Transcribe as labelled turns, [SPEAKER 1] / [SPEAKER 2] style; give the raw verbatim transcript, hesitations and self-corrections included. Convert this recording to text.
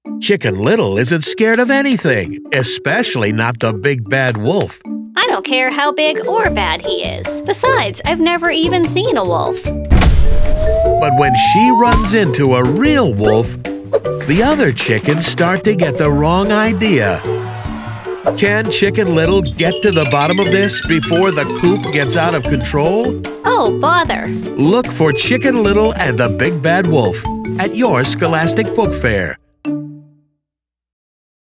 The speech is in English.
[SPEAKER 1] Chicken Little isn't scared of anything, especially not the big bad wolf.
[SPEAKER 2] I don't care how big or bad he is. Besides, I've never even seen a wolf.
[SPEAKER 1] But when she runs into a real wolf, the other chickens start to get the wrong idea. Can Chicken Little get to the bottom of this before the coop gets out of control?
[SPEAKER 2] Oh, bother.
[SPEAKER 1] Look for Chicken Little and the Big Bad Wolf at your Scholastic Book Fair.